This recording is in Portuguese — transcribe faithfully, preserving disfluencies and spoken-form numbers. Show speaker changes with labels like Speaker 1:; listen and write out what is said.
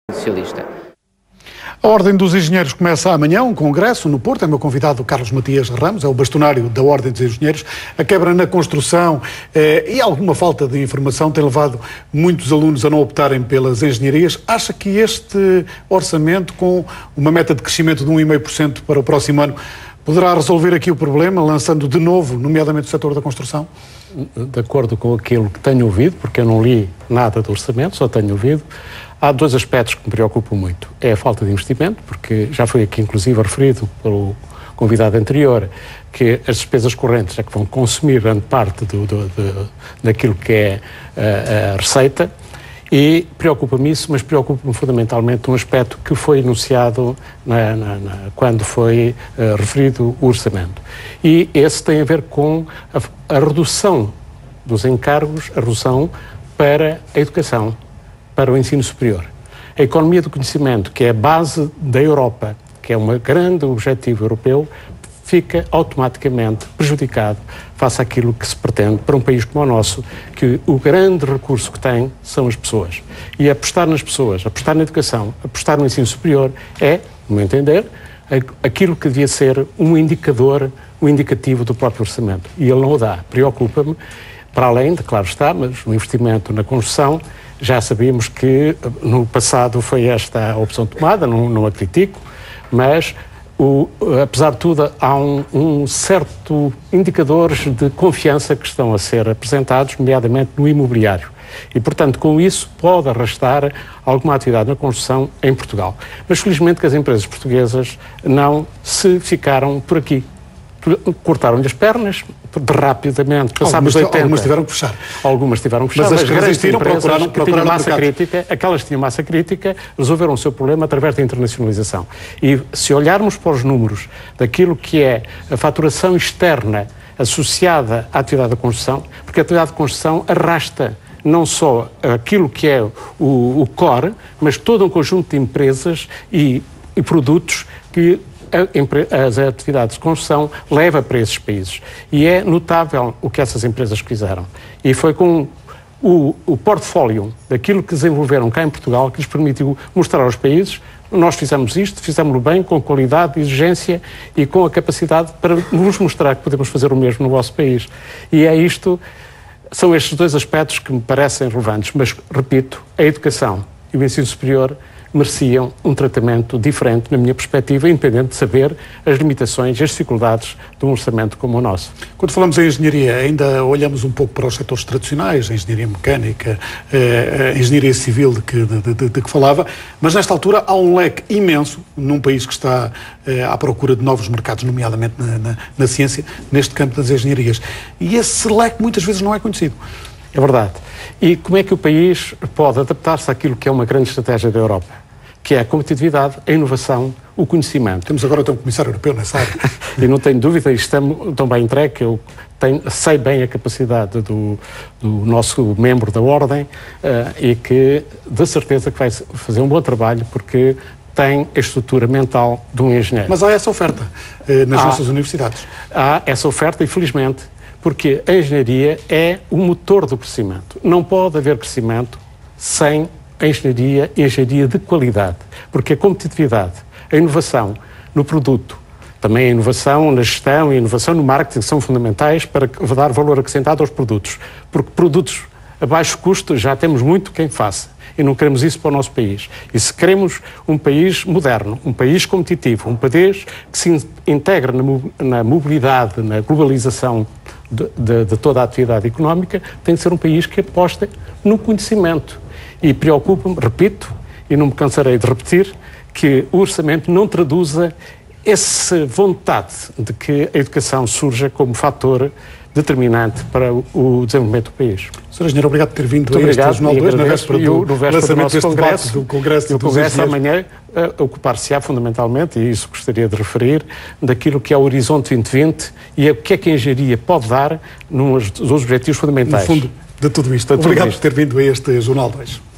Speaker 1: Socialista.
Speaker 2: A Ordem dos Engenheiros começa amanhã um congresso no Porto. É meu convidado Carlos Matias Ramos, é o bastonário da Ordem dos Engenheiros. A quebra na construção eh, e alguma falta de informação tem levado muitos alunos a não optarem pelas engenharias. Acha que este orçamento, com uma meta de crescimento de um vírgula cinco por cento para o próximo ano, poderá resolver aqui o problema, lançando de novo, nomeadamente o setor da construção?
Speaker 3: De acordo com aquilo que tenho ouvido, porque eu não li nada do orçamento, só tenho ouvido, há dois aspectos que me preocupam muito. É a falta de investimento, porque já foi aqui inclusive referido pelo convidado anterior, que as despesas correntes é que vão consumir grande parte do, do, do, daquilo que é a, a receita, e preocupa-me isso, mas preocupa-me fundamentalmente um aspecto que foi enunciado na, na, na, quando foi uh, referido o orçamento. E esse tem a ver com a, a redução dos encargos, a redução para a educação, para o ensino superior. A economia do conhecimento, que é a base da Europa, que é um grande objetivo europeu, fica automaticamente prejudicado face àquilo que se pretende para um país como o nosso, que o grande recurso que tem são as pessoas. E apostar nas pessoas, apostar na educação, apostar no ensino superior é, no meu entender, aquilo que devia ser um indicador, um indicativo do próprio orçamento. E ele não o dá. Preocupa-me, para além de, claro está, mas o investimento na construção, já sabíamos que no passado foi esta a opção tomada, não, não a critico, mas o, apesar de tudo há um, um certo indicadores de confiança que estão a ser apresentados, nomeadamente no imobiliário. E, portanto, com isso pode arrastar alguma atividade na construção em Portugal. Mas, felizmente, que as empresas portuguesas não se ficaram por aqui. Cortaram-lhe as pernas, rapidamente, passámos oitenta.
Speaker 2: Algumas tiveram que fechar.
Speaker 3: Algumas tiveram que fechar,
Speaker 2: mas as que resistiram procuraram,
Speaker 3: que tinham massa crítica, aquelas que tinham massa crítica, resolveram o seu problema através da internacionalização. E se olharmos para os números daquilo que é a faturação externa associada à atividade da construção, porque a atividade de construção arrasta não só aquilo que é o, o core, mas todo um conjunto de empresas e, e produtos que as atividades de construção leva para esses países. E é notável o que essas empresas fizeram. E foi com o, o portfólio daquilo que desenvolveram cá em Portugal que lhes permitiu mostrar aos países: nós fizemos isto, fizemos-lo bem, com qualidade, exigência e com a capacidade para nos mostrar que podemos fazer o mesmo no vosso país. E é isto, são estes dois aspectos que me parecem relevantes. Mas, repito, a educação e o ensino superior mereciam um tratamento diferente, na minha perspectiva, independente de saber as limitações e as dificuldades de um orçamento como o nosso.
Speaker 2: Quando falamos em engenharia, ainda olhamos um pouco para os setores tradicionais, a engenharia mecânica, a engenharia civil de que, de, de, de que falava, mas nesta altura há um leque imenso, num país que está eh, à procura de novos mercados, nomeadamente na, na, na ciência, neste campo das engenharias. E esse leque muitas vezes não é conhecido.
Speaker 3: É verdade. E como é que o país pode adaptar-se àquilo que é uma grande estratégia da Europa? Que é a competitividade, a inovação, o conhecimento.
Speaker 2: Temos agora então um comissário europeu nessa área.
Speaker 3: E não tenho dúvida, e estamos tão bem entregue, que eu tenho, sei bem a capacidade do, do nosso membro da Ordem uh, e que, de certeza, que vai fazer um bom trabalho, porque tem a estrutura mental de um engenheiro.
Speaker 2: Mas há essa oferta uh, nas há, nossas universidades.
Speaker 3: Há essa oferta, infelizmente, porque a engenharia é o motor do crescimento. Não pode haver crescimento sem a engenharia e a engenharia de qualidade, porque a competitividade, a inovação no produto, também a inovação na gestão e a inovação no marketing são fundamentais para dar valor acrescentado aos produtos, porque produtos a baixo custo já temos muito quem faça e não queremos isso para o nosso país. E se queremos um país moderno, um país competitivo, um país que se integra na mobilidade, na globalização de, de, de toda a atividade económica, tem de ser um país que aposta no conhecimento. E preocupa-me, repito, e não me cansarei de repetir, que o orçamento não traduza essa vontade de que a educação surja como fator determinante para o desenvolvimento do país.
Speaker 2: senhor Engenheiro, obrigado por ter vindo
Speaker 3: Muito
Speaker 2: a este
Speaker 3: obrigado,
Speaker 2: Jornal dois, na véspera do,
Speaker 3: no véspera do nosso congresso,
Speaker 2: do Congresso
Speaker 3: e o Congresso amanhã uh, ocupar-se-á fundamentalmente, e isso gostaria de referir, daquilo que é o Horizonte vinte vinte e o que é que a engenharia pode dar nos, nos objetivos fundamentais.
Speaker 2: No fundo de tudo isto.
Speaker 3: De tudo
Speaker 2: obrigado
Speaker 3: isto.
Speaker 2: por ter vindo a este Jornal dois.